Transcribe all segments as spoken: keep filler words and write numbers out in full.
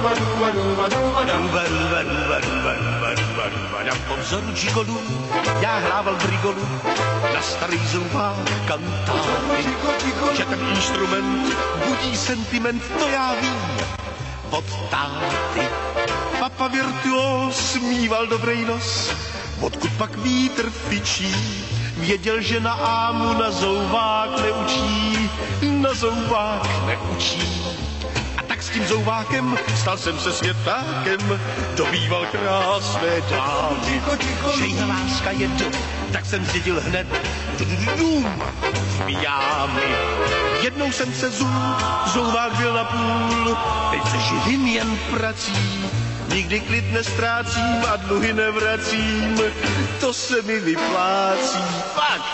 Po vzoru Gigolu já hrával brigolu na starý zoubák kantáty. Že ten instrument budí sentiment, to já vím od táty. Papa virtuos smíval dobrej nos, odkud pak vítr fičí. Věděl, že na ámu na zoubák neučí, na zoubák neučí. A tak s tím zoubákem stal jsem se světákem, dobýval krásné dámy. Šejna láska je do, tak jsem zdědil hned dům v jámy. Jednou jsem se zul, zoubák byl na půl, teď se živím jen prací. Nikdy klid nestrácím a dluhy nevracím, to se mi vyplácí. Fakt!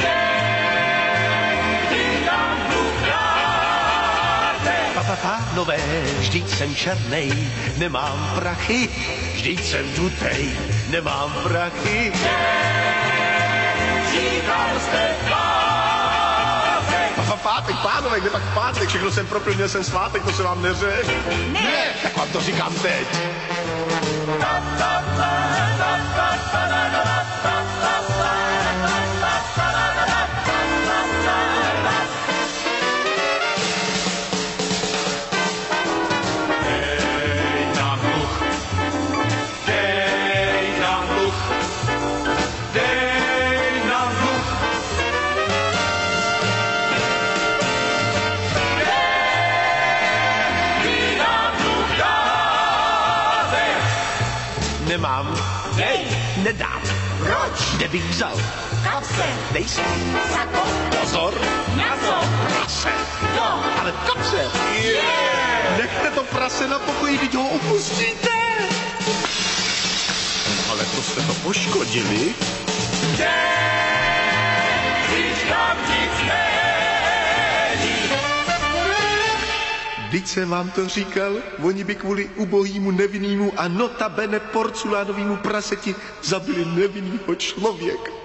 Pánové, vždyť jsem černej, nemám prachy, vždyť jsem dutej, nemám prachy. Říkal jste pátek. Pátek, pánové, kde pak pátek? Všechno jsem propil, měl jsem svátek, to se vám neřekl. Ne. ne, tak vám to říkám teď. Nemám, dej, nedám. Proč? Kde bych vzal? Kapse. Dej si. Sako. Pozor. Na co? Prase. Jo. Ale kapse. Yeah. Nechte to prase na pokoji, když ho opustíte. Ale to jste to poškodili. Vždyť jsem vám to říkal, oni by kvůli ubohýmu nevinnýmu a notabene porculánovému praseti zabili nevinnýho člověka.